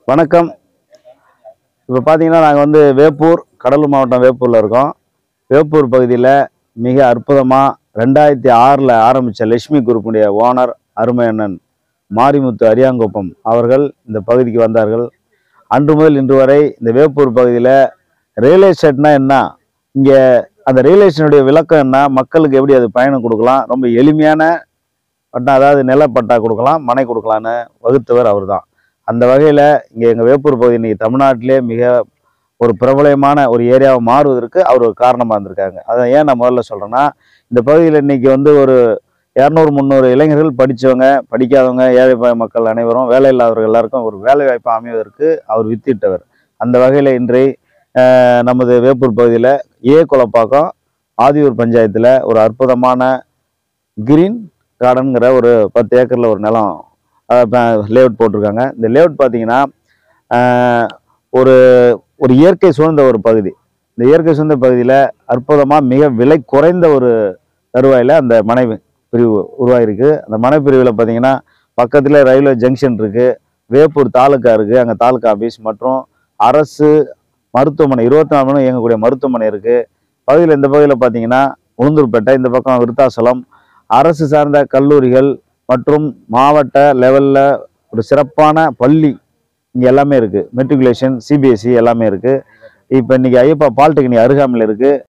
வணக்கம். இப்போ பார்த்தீங்கன்னா, நாங்கள் வந்து வேப்பூர், கடலூர் மாவட்டம் வேப்பூரில் இருக்கோம். வேப்பூர் பகுதியில் மிக அற்புதமாக 2006ல் ஆரம்பித்த லட்சுமி குரூப்புடைய ஓனர் அருமை அண்ணன் மாரிமுத்து அரியாங்குப்பம் அவர்கள் இந்த பகுதிக்கு வந்தார்கள். அன்று முதல் இன்று வரை இந்த வேப்பூர் பகுதியில் ரியல் எஸ்டேட்னா என்ன, இங்கே அந்த ரியல் எஸ்டேட்டுடைய விளக்கம் என்ன, மக்களுக்கு எப்படி அது பயணம் கொடுக்கலாம், ரொம்ப எளிமையான பட்டா, அதாவது நிலப்பட்டா கொடுக்கலாம், மனை கொடுக்கலான்னு வகுத்தவர் அவர் தான். அந்த வகையில் இங்கே எங்கள் வேப்பூர் பகுதி இன்றைக்கி தமிழ்நாட்டிலே மிக ஒரு பிரபலமான ஒரு ஏரியாவை மாறுவதற்கு அவர் ஒரு காரணமாக இருந்திருக்காங்க. அதை ஏன் நான் முதல்ல சொல்கிறேன்னா, இந்த பகுதியில் இன்றைக்கி வந்து ஒரு 200-300 இளைஞர்கள் படித்தவங்க, படிக்காதவங்க, ஏழை மக்கள் அனைவரும், வேலை இல்லாதவர்கள் எல்லாருக்கும் ஒரு வேலை வாய்ப்பு அமைவதற்கு அவர் வித்திட்டவர். அந்த வகையில் இன்றை நமது வேப்பூர் பகுதியில் குளப்பாக்கம் ஆதியூர் பஞ்சாயத்தில் ஒரு அற்புதமான கிரீன் கார்டனுங்கிற ஒரு 10 ஏக்கரில் ஒரு நிலம் லேஅவுட் போட்டிருக்காங்க. இந்த லேஅவுட் பார்த்தீங்கன்னா ஒரு ஒரு இயற்கை சூழ்ந்த ஒரு பகுதி. இந்த இயற்கை சூழ்ந்த பகுதியில் அற்புதமாக மிக விலை குறைந்த ஒரு தருவாயில் அந்த மனை பிரிவு உருவாகிருக்கு. அந்த மனை பிரிவில் பார்த்தீங்கன்னா பக்கத்தில் ரயில்வே ஜங்ஷன் இருக்குது, வேப்பூர் தாலுக்கா இருக்குது, அங்கே தாலுக்கா ஆஃபீஸ் மற்றும் அரசு மருத்துவமனை 24 மணி இயங்கக்கூடிய மருத்துவமனை இருக்குது. பகுதியில் இந்த பகுதியில் பார்த்தீங்கன்னா உளுந்தூர்பேட்டை, இந்த பக்கம் விருத்தாசலம், அரசு சார்ந்த கல்லூரிகள் மற்றும் மாவட்ட லெவலில் ஒரு சிறப்பான பள்ளி இங்கே எல்லாமே இருக்குது. மெட்ரிகுலேஷன், சிபிஎஸ்சி எல்லாமே இருக்குது. இப்போ இன்றைக்கி ஐயப்பா பாலிடெக்னிக் அருகாமையில் இருக்குது.